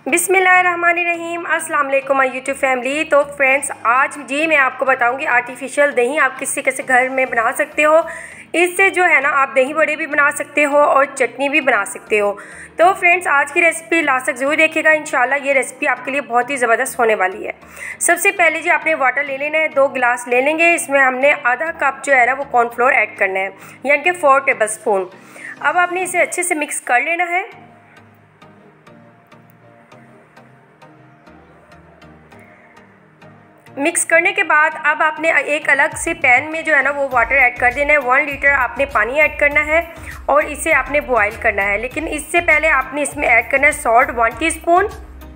बिस्मिल्लाहिर्रहमानिर्रहीम। अस्सलाम वालेकुम माय यूट्यूब फैमिली। तो फ्रेंड्स, आज जी मैं आपको बताऊंगी आर्टिफिशियल दही आप किसी कैसे घर में बना सकते हो। इससे जो है ना आप दही बड़े भी बना सकते हो और चटनी भी बना सकते हो। तो फ्रेंड्स, आज की रेसिपी लास्ट तक ज़रूर देखिएगा। इंशाल्लाह ये रेसिपी आपके लिए बहुत ही ज़बरदस्त होने वाली है। सबसे पहले जी आपने वाटर ले लेना है, 2 गिलास ले लेंगे। इसमें हमने आधा कप जो है ना वो कॉर्नफ्लोर ऐड करना है, यानी कि 4 टेबल स्पून। अब आपने इसे अच्छे से मिक्स कर लेना है। मिक्स करने के बाद अब आपने एक अलग से पैन में जो है ना वो वाटर ऐड कर देना है। 1 लीटर आपने पानी ऐड करना है और इसे आपने बॉईल करना है। लेकिन इससे पहले आपने इसमें ऐड करना है सॉल्ट 1 टीस्पून,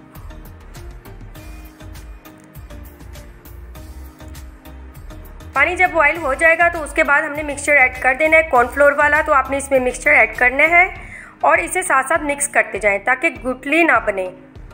पानी जब बॉईल हो जाएगा तो उसके बाद हमने मिक्सचर ऐड कर देना है कॉर्नफ्लोर वाला। तो आपने इसमें मिक्सचर ऐड करना है और इसे साथ साथ मिक्स करते जाएं ताकि गुठली ना बने।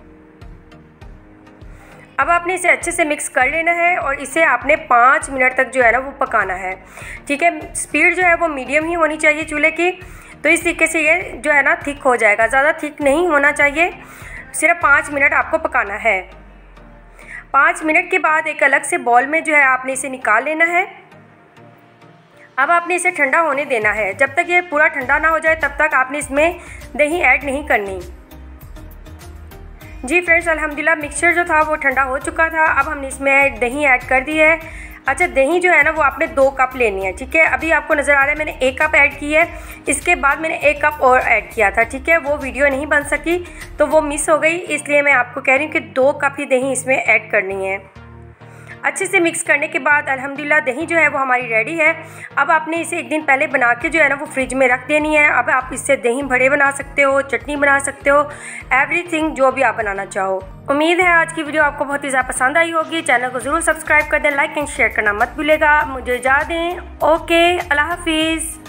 अब आपने इसे अच्छे से मिक्स कर लेना है और इसे आपने 5 मिनट तक जो है ना वो पकाना है। ठीक है, स्पीड जो है वो मीडियम ही होनी चाहिए चूल्हे की। तो इस तरीके से ये जो है ना थिक हो जाएगा, ज़्यादा थिक नहीं होना चाहिए। सिर्फ 5 मिनट आपको पकाना है। 5 मिनट के बाद एक अलग से बॉल में जो है आपने इसे निकाल लेना है। अब आपने इसे ठंडा होने देना है। जब तक ये पूरा ठंडा ना हो जाए तब तक आपने इसमें दही ऐड नहीं करनी। जी फ्रेंड्स, अल्हम्दुलिल्लाह मिक्सचर जो था वो ठंडा हो चुका था। अब हमने इसमें दही ऐड कर दी है। अच्छा, दही जो है ना वो आपने 2 कप लेनी है। ठीक है, अभी आपको नज़र आ रहा है मैंने 1 कप ऐड की है। इसके बाद मैंने 1 कप और ऐड किया था। ठीक है, वो वीडियो नहीं बन सकी तो वो मिस हो गई, इसलिए मैं आपको कह रही हूँ कि 2 कप ही दही इसमें ऐड करनी है। अच्छे से मिक्स करने के बाद अल्हम्दुलिल्लाह दही जो है वो हमारी रेडी है। अब आपने इसे एक दिन पहले बना के जो है ना वो फ्रिज में रख देनी है। अब आप इससे दही बड़े बना सकते हो, चटनी बना सकते हो, एवरीथिंग जो भी आप बनाना चाहो। उम्मीद है आज की वीडियो आपको बहुत ही ज़्यादा पसंद आई होगी। चैनल को ज़रूर सब्सक्राइब कर दें, लाइक एंड शेयर करना मत भूलिएगा। मुझे इजाज़त दें। ओके, अल्लाह हाफिज़।